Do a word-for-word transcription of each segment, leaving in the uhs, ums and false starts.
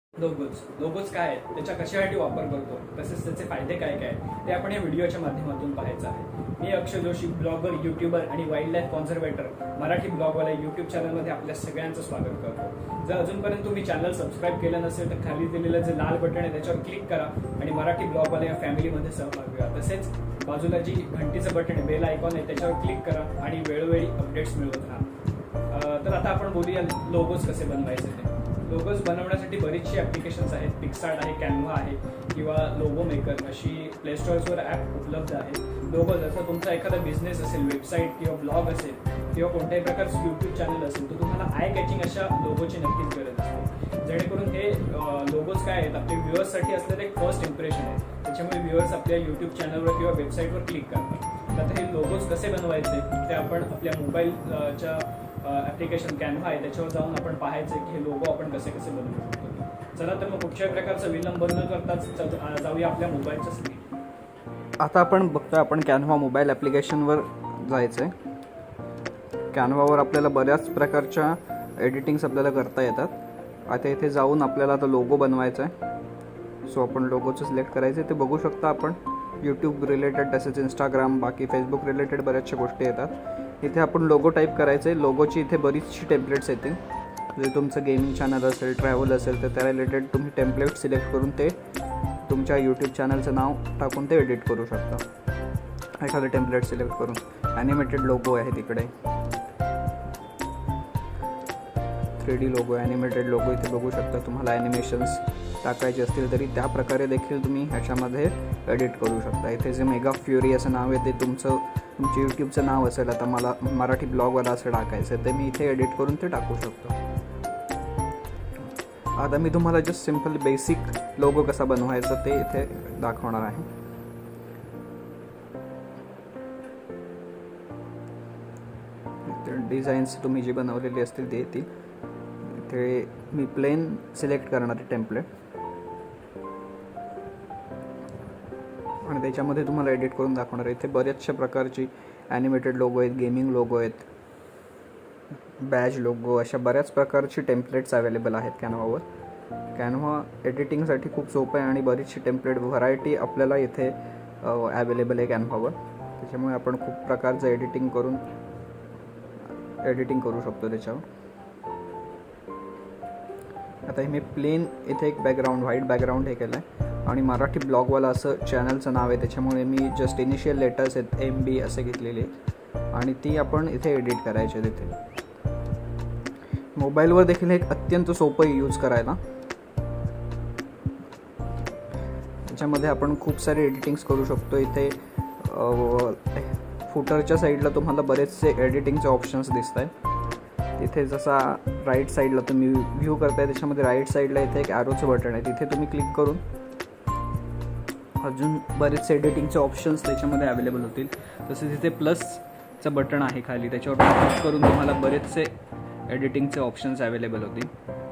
Logos logos काय आहे, त्याच्या कशासाठी वापर करतो, तसेच त्याचे फायदे काय काय ते आपण या व्हिडिओच्या माध्यमातून पाहायचं आहे. मी अक्षय जोशी, ब्लॉगर, युट्यूबर आणि वाईल्ड लाईफ कॉन्झर्वेटर मराठी ब्लॉगवाला युट्यूब चॅनलमध्ये आपल्या सगळ्यांचं स्वागत करतो. जर अजूनपर्यंत तुम्ही चॅनल सबस्क्राईब केलं नसेल तर खाली दिलेलं जे लाल बटन आहे त्याच्यावर क्लिक करा आणि मराठी ब्लॉगवाला या फॅमिलीमध्ये सहभाग घ्या. तसेच बाजूला जी घंटीचं बटन आहे, बेल आयकॉन आहे, त्याच्यावर क्लिक करा आणि वेळोवेळी अपडेट्स मिळवत राहा. तर आता आपण बोलूया लोगोज कसे बनवायचे ते. लोगोज बनवण्यासाठी बरीचशी ॲप्लिकेशन्स आहेत. पिक्सार्ट आहे, कॅनव्हा आहे किंवा लोगो मेकर अशी प्ले स्टोअर्सवर ॲप उपलब्ध आहेत. लोगो जसं तुमचा एखादा बिझनेस असेल, वेबसाईट किंवा ब्लॉग असेल किंवा कोणत्याही प्रकारचं यूट्यूब चॅनल असेल तर तुम्हाला आय कॅचिंग अशा लोगोची नक्कीच गरज असते, जेणेकरून हे लोगोज काय आहेत आपले व्ह्युअर्ससाठी असलेलं एक फर्स्ट इम्प्रेशन आहे. त्याच्यामुळे व्ह्युअर्स आपल्या यूट्यूब चॅनलवर किंवा वेबसाईटवर क्लिक करतात. आता हे लोगोज कसे बनवायचे ते आपण आपल्या मोबाईलच्या ॲप्लिकेशन कॅनव्हा आहे त्याच्यावर जाऊन आपण पाहायचं की हे लोगो आपण कसे कसे बनवू शकतो. चला तर मग कुठच्याही प्रकारचा विलंब न करताच जाऊया आपल्या मोबाईलच्या स्क्रीन. आता आपण बघतोय आपण कॅनव्हा मोबाईल ॲप्लिकेशनवर जायचं आहे. कॅनव्हावर आपल्याला बऱ्याच प्रकारच्या एडिटिंग्स आपल्याला करता येतात. आता इथे जाऊन आपल्याला आता लोगो बनवायचा आहे. सो आपण लोगोचं सिलेक्ट करायचं आहे. ते बघू शकता आपण यूट्यूब रिलेटेड तसेच इंस्टाग्राम बाकी फेसबुक रिलेटेड बऱ्याचशा गोष्टी येतात. इथे आपण लोगो टाईप करायचं आहे. लोगोची इथे बरीचशी टेम्पलेट्स येतील. जर तुमचं गेमिंग चॅनल असेल, ट्रॅव्हल असेल तर त्या रिलेटेड तुम्ही टेम्पलेट सिलेक्ट करून ते तुमच्या यूट्यूब चॅनलचं नाव टाकून ते एडिट करू शकता. एखादं टेम्पलेट सिलेक्ट करून ॲनिमेटेड लोगो आहे तिकडे, three D logo, animated logo इथे बघू शकता. तुम्हाला ॲनिमेशन्स टाकायचे असतील तरी त्या प्रकारे देखील तुम्ही ह्याच्यामध्ये एडिट करू शकता. इथे जे मेगा फ्युरी असं नाव आहे ते तुमचं तुमचे यूट्यूबचं नाव असेल. आता मला मराठी ब्लॉगवाला असं टाकायचं आहे ते मी इथे एडिट करून ते टाकू शकतो. आता मी तुम्हाला जस्ट सिम्पल बेसिक लोगो कसा बनवायचा ते इथे दाखवणार आहे. डिझाईन्स तुम्ही जी बनवलेली असतील ते येतील. इथे मी प्लेन सिलेक्ट करणार आहे टेम्पलेट आणि त्याच्यामध्ये तुम्हाला एडिट करून दाखवणार आहे. इथे बऱ्याचशा प्रकारची ॲनिमेटेड लोगो आहेत, गेमिंग लोगो आहेत, बॅज लोगो, अशा बऱ्याच प्रकारची टेम्पलेट्स अवेलेबल आहेत कॅनव्हावर. कॅनव्हा एडिटिंगसाठी खूप सोपं आहे आणि बरीचशी टेम्पलेट व्हरायटी आपल्याला इथे अवेलेबल आहे कॅनव्हावर. त्याच्यामुळे आपण खूप प्रकारचं एडिटिंग करून एडिटिंग करू शकतो त्याच्यावर. आता हे मी प्लेन इथे एक बॅकग्राऊंड व्हाईट बॅकग्राऊंड हे केलं आहे आणि मराठी ब्लॉगवाला असं चॅनलचं नाव आहे. त्याच्यामुळे मी जस्ट इनिशियल लेटर्स आहेत एम बी असे घेतलेले आणि ती आपण इथे एडिट करायचे. तिथे मोबाईलवर देखील एक अत्यंत सोपं यूज करायला. त्याच्यामध्ये आपण खूप सारे एडिटिंग्स करू शकतो. इथे फुटरच्या साईडला तुम्हाला बरेचसे एडिटिंगचे ऑप्शन्स दिसत आहेत. तिथे जसा राईट साईडला तुम्ही व्ह्यू करताय त्याच्यामध्ये राईट साईडला इथे एक ॲरोचं बटन आहे. तिथे तुम्ही क्लिक करून अजून बरेचसे एडिटिंगचे ऑप्शन्स त्याच्यामध्ये अवेलेबल होतील. तसेच इथे प्लसचं बटन आहे खाली, त्याच्यावर क्लिक करून तुम्हाला बरेचसे एडिटिंगचे ऑप्शन्स अवेलेबल होतील.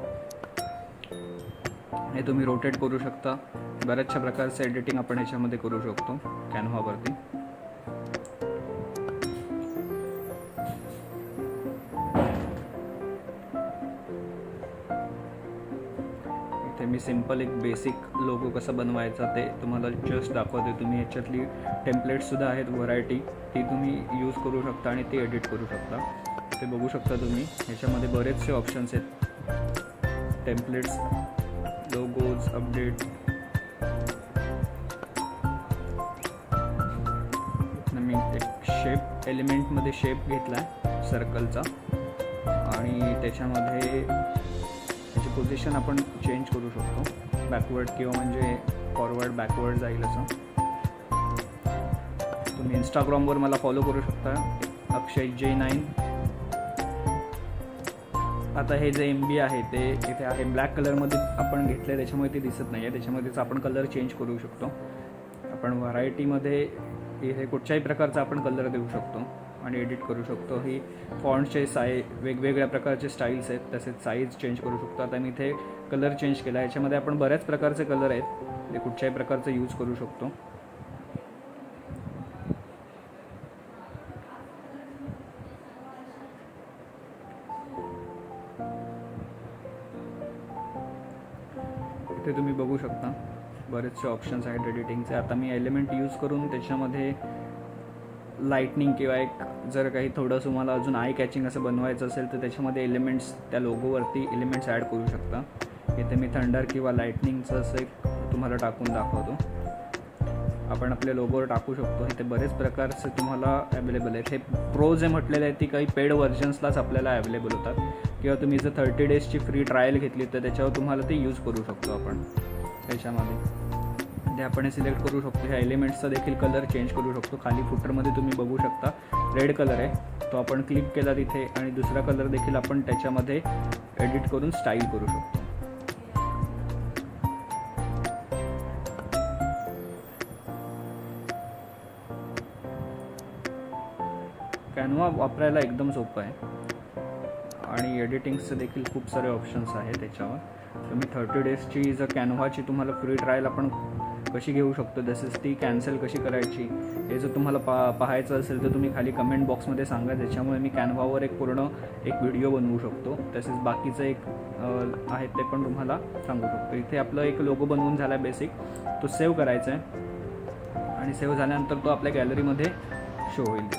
हे तुम्ही रोटेट करू शकता. बऱ्याचशा प्रकारचे एडिटिंग आपण ह्याच्यामध्ये करू शकतो कॅनव्हावरती. इथे मी सिम्पल एक बेसिक लोगो कसा बनवायचा ते तुम्हाला जस्ट दाखवते. तुम्ही ह्याच्यातली टेम्पलेट्ससुद्धा आहेत व्हरायटी, ती तुम्ही यूज करू शकता आणि ती एडिट करू शकता. ते बघू शकता तुम्ही ह्याच्यामध्ये बरेचसे ऑप्शन्स आहेत. Templates, logos, update. मी एक शेप एलिमेंटमध्ये शेप घेतला आहे सर्कलचा आणि त्याच्यामध्ये त्याची पोझिशन आपण चेंज करू शकतो. बॅकवर्ड किंवा म्हणजे फॉरवर्ड बॅकवर्ड जाईल असं. तुम्ही इंस्टाग्रामवर मला फॉलो करू शकता, अक्षय जे नाईन. आता हे जे एम बी आहे ते इथे आहे ब्लॅक कलरमध्ये आपण घेतलं आहे त्याच्यामुळे ते दिसत नाही आहे. त्याच्यामध्येच आपण कलर चेंज करू शकतो. आपण व्हरायटीमध्ये इथे कुठच्याही प्रकारचा आपण कलर देऊ शकतो आणि एडिट करू शकतो. ही फॉन्टचे साई वेगवेगळ्या प्रकारचे स्टाईल्स आहेत, तसेच साईज चेंज करू शकतो. आता मी इथे कलर चेंज केला. याच्यामध्ये आपण बऱ्याच प्रकारचे कलर आहेत, ते कुठच्याही प्रकारचे यूज करू शकतो. इथे तुम्ही बघू शकता बरेचसे ऑप्शन्स आहेत एडिटिंगचे. आता मी एलिमेंट यूज करून त्याच्यामध्ये लाईटनिंग किंवा एक जर काही थोडंसं तुम्हाला अजून आय कॅचिंग असं बनवायचं असेल तर त्याच्यामध्ये एलिमेंट्स त्या लोगोवरती एलिमेंट्स ॲड करू शकता. इथे मी थंडर किंवा लाईटनिंगचं असं एक तुम्हाला टाकून दाखवतो. आपण आपल्या लोगोवर टाकू शकतो. इथे बरेच प्रकारचे तुम्हाला अवेलेबल आहेत. हे प्रो जे म्हटलेले आहेत ती काही पेड व्हर्जन्सलाच आपल्याला अवेलेबल होतात किंवा तुम्ही जर थर्टी डेजची फ्री ट्रायल घेतली तर त्याच्यावर तुम्हाला ते यूज करू शकतो आपण. त्याच्यामध्ये ते आपण हे सिलेक्ट करू शकतो. ह्या एलिमेंट्सचा देखील कलर चेंज करू शकतो. खाली फुटरमध्ये तुम्ही बघू शकता रेड कलर आहे, तो आपण क्लिक केला तिथे आणि दुसरा कलर देखील आपण त्याच्यामध्ये एडिट करून स्टाईल करू शकतो. कॅनव्हा वापरायला एकदम सोपं आहे आणि एडिटिंगचे देखील खूप सारे ऑप्शन्स आहेत त्याच्यावर. तुम्ही थर्टी डेजची जर कॅनव्हाची तुम्हाला फ्री ट्रायल आपण कशी घेऊ शकतो, तसेच ती कॅन्सल कशी करायची हे जर तुम्हाला पा पाहायचं असेल तर तुम्ही खाली कमेंट बॉक्समध्ये सांगा. त्याच्यामुळे मी कॅनव्हावर एक पूर्ण एक व्हिडिओ बनवू शकतो. तसेच बाकीचं एक आहे ते पण तुम्हाला सांगू शकतो. इथे आपलं एक लोगो बनवून झाला आहे बेसिक, तो सेव्ह करायचा आहे आणि सेव्ह झाल्यानंतर तो आपल्या गॅलरीमध्ये शो होईल.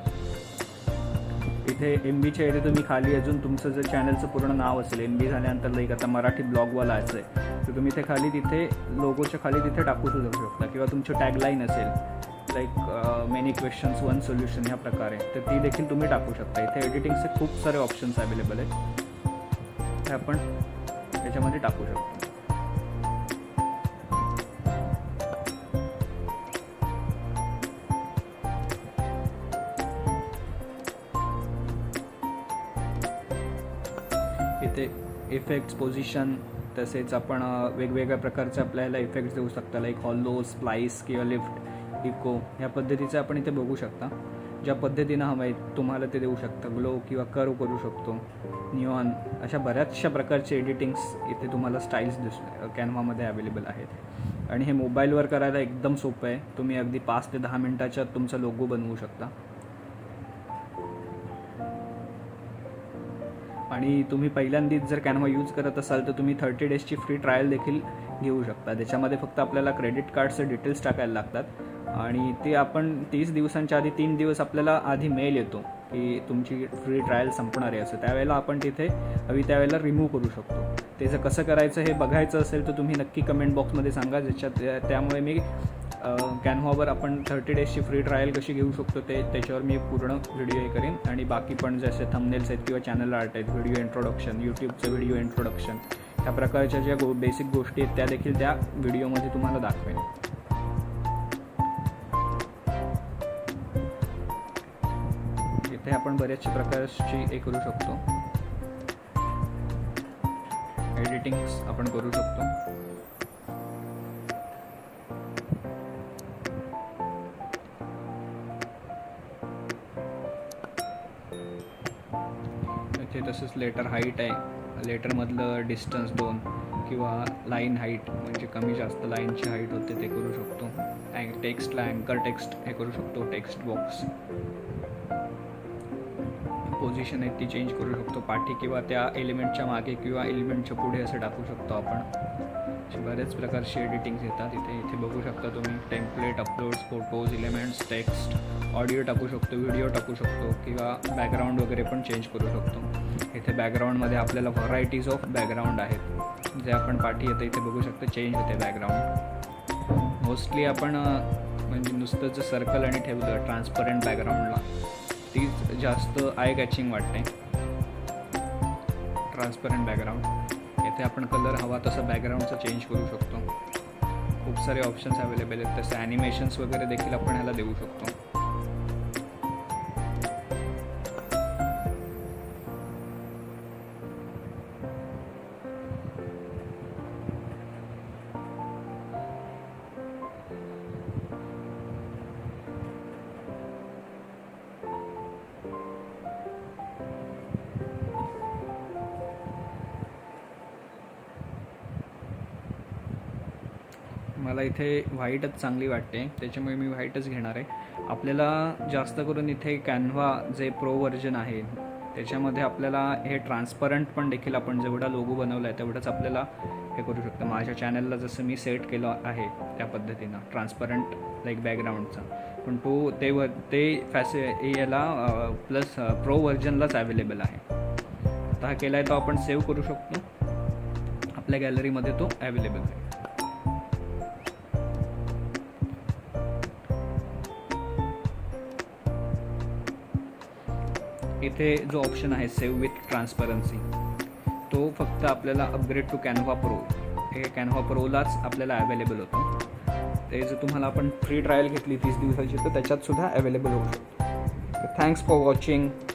इथे एम बीच्या इथे तुम्ही खाली अजून तुमचं जर चॅनलचं पूर्ण नाव असेल, एम बी झाल्यानंतर लाईक आता मराठी ब्लॉगवाला असेल तर तुम्ही ते खाली तिथे लोगोच्या खाली तिथे टाकू जाऊ शकता किंवा तुमची टॅगलाईन असेल like many questions one solution ह्या प्रकारे, तर ती देखील तुम्ही टाकू शकता. इथे एडिटिंगचे खूप सारे ऑप्शन्स अवेलेबल आहेत, ते आपण त्याच्यामध्ये टाकू शकतो. इथे इफेक्ट्स, पोझिशन, तसेच आपण वेगवेगळ्या प्रकारचे आपल्याला इफेक्ट्स देऊ शकता लाईक हॉलो, स्प्लाइस किंवा लिफ्ट, इको ह्या पद्धतीचे आपण इथे बघू शकता. ज्या पद्धतीनं हवं आहे तुम्हाला ते देऊ शकता. ग्लो किंवा कर्व करू शकतो, निऑन, अशा बऱ्याचशा प्रकारचे एडिटिंग्स इथे तुम्हाला स्टाईल्स दिस कॅनव्हामध्ये अवेलेबल आहेत आणि हे मोबाईलवर करायला एकदम सोपं आहे. तुम्ही अगदी पाच ते दहा मिनटाच्यात तुमचा लोगो बनवू शकता. आणि तुम्ही पहिल्यांदाच जर कॅनव्हा यूज करत असाल तर तुम्ही थर्टी डेजची फ्री ट्रायल देखील घेऊ शकता. त्याच्यामध्ये फक्त आपल्याला क्रेडिट कार्डचे डिटेल्स टाकायला लागतात आणि ते आपण तीस दिवसांच्या आधी तीन दिवस आपल्याला आधी मेल येतो की तुमची फ्री ट्रायल संपणार आहे असं. त्यावेळेला आपण तिथे हवी त्यावेळेला रिमूव्ह करू शकतो. ते जर कसं करायचं हे बघायचं असेल तर तुम्ही नक्की कमेंट बॉक्समध्ये सांगा, ज्याच्यात त्यामुळे मी कॅनव्हावर आपण थर्टी डेजची फ्री ट्रायल कशी घेऊ शकतो ते त्याच्यावर मी पूर्ण व्हिडिओ हे करेन. आणि बाकी पण जसे थंबनेल्स आहेत किंवा चॅनल आर्ट आहेत, व्हिडिओ इंट्रोडक्शन, यूट्यूबचं व्हिडिओ इंट्रोडक्शन, ह्या प्रकारच्या ज्या गो बेसिक गोष्टी आहेत त्या देखील त्या व्हिडिओमध्ये तुम्हाला दाखवेन. इथे आपण बऱ्याचशा प्रकारची हे करू शकतो, एडिटिंग्स आपण करू शकतो. इथे तसंच लेटर हाईट आहे, लेटरमधलं डिस्टन्स दोन किंवा लाईन हाईट म्हणजे कमी जास्त लाईनची हाईट होते ते करू शकतो. अँग टेक्स्टला अँकर टेक्स्ट हे करू शकतो, टेक्स्ट बॉक्स, पोझिशन आहे ती चेंज करू शकतो. पाठी किंवा त्या एलिमेंटच्या मागे किंवा एलिमेंटच्या पुढे असं टाकू शकतो आपण. बरेच प्रकारचे एडिटिंग्स येतात इथे. इथे बघू शकता तुम्ही template, uploads, photos, elements, text, audio टाकू शकतो, व्हिडिओ टाकू शकतो किंवा बॅकग्राऊंड वगैरे पण चेंज करू शकतो. इथे बॅकग्राऊंडमध्ये आपल्याला व्हरायटीज ऑफ बॅकग्राऊंड आहेत जे आपण पाठी येतं इथे बघू शकतो, चेंज होते बॅकग्राऊंड. मोस्टली आपण म्हणजे नुसतं जर सर्कल आणि ठेवलं ट्रान्सपरंट बॅकग्राऊंडला तीच जास्त आय कॅचिंग वाटते, ट्रान्सपरंट बॅकग्राऊंड. इथे आपण कलर हवा तसं बॅकग्राऊंडचा चेंज करू शकतो. खूप सारे ऑप्शन्स अवेलेबल आहेत. तसे ॲनिमेशन्स वगैरे देखील आपण ह्याला देऊ शकतो. मला इथे व्हाईटच चांगली वाटते त्याच्यामुळे मी व्हाईटच घेणार आहे. आपल्याला जास्त करून इथे कॅनव्हा जे प्रो व्हर्जन आहे त्याच्यामध्ये आपल्याला हे ट्रान्सपरंट पण देखील आपण जेवढा लोगो बनवला आहे तेवढंच आपल्याला हे करू शकता. माझ्या चॅनलला जसं मी सेट केलं आहे त्या पद्धतीनं ट्रान्सपरंट लाईक बॅकग्राऊंडचा, पण तो ते व ते फॅसि याला प्लस प्रो व्हर्जनलाच अवेलेबल आहे. आता हा केला आहे तो आपण सेव्ह करू शकतो. आपल्या गॅलरीमध्ये तो अवेलेबल आहे. इथे जो ऑप्शन आहे सेव्ह विथ ट्रान्सपरन्सी, तो फक्त आपल्याला अपग्रेड टू कॅनव्हा प्रो, हे कॅनव्हा प्रोलाच आपल्याला अवेलेबल होतं. ते जर तुम्हाला आपण फ्री ट्रायल घेतली तीस दिवसाची तर त्याच्यात सुद्धा अवेलेबल होऊ शकतो. Thanks for watching.